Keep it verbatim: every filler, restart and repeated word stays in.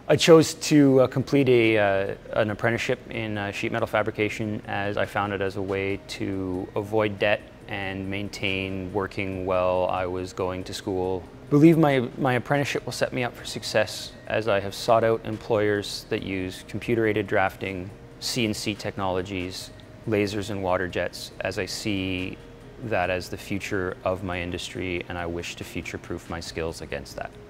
I chose to uh, complete a, uh, an apprenticeship in uh, sheet metal fabrication, as I found it as a way to avoid debt and maintain working while I was going to school. I believe my, my apprenticeship will set me up for success, as I have sought out employers that use computer-aided drafting, C N C technologies, lasers and water jets, as I see that as the future of my industry, and I wish to future-proof my skills against that.